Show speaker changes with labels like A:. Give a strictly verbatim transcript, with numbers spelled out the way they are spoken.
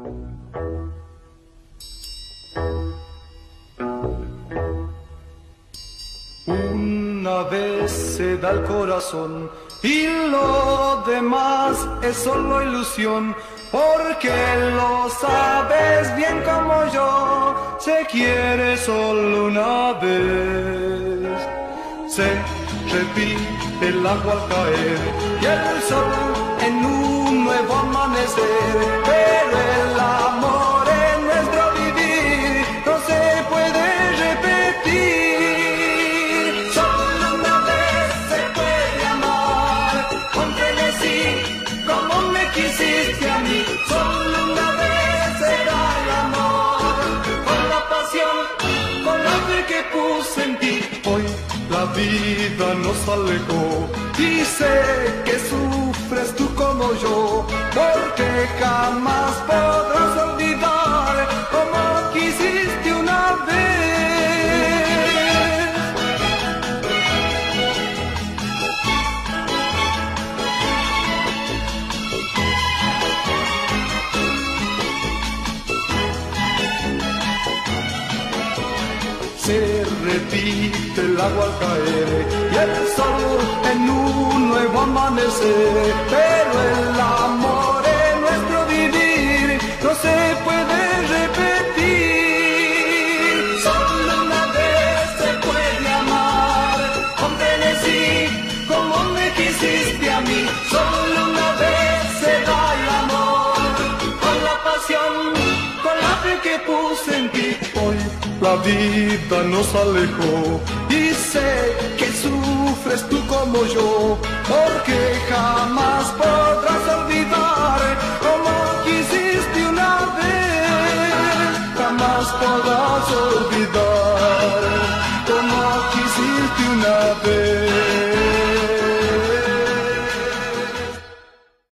A: Una vez se da el corazón y lo demás es solo ilusión, porque lo sabes bien como yo, se quiere solo una vez. Se repite el agua al caer y el sol en un nuevo amanecer, pero el amor en nuestro vivir no se puede repetir. Quisiste a mí, solo una vez será el amor, con la pasión, con la fe que puse en ti. Hoy la vida nos alejó y sé que sufres tú como yo, porque jamás podrás olvidar como quisiste una vez. Se repite el agua al caer y el sol en un nuevo amanecer, pero el amor en nuestro vivir no se puede repetir. Solo una vez se puede amar con frenesí como me quisiste a mí. Solo una vez se da el amor con la pasión, con la fe que puse en ti. Hoy la vida nos alejó y sé que sufres tú como yo, porque jamás podrás olvidar como quisiste una vez, jamás podrás olvidar.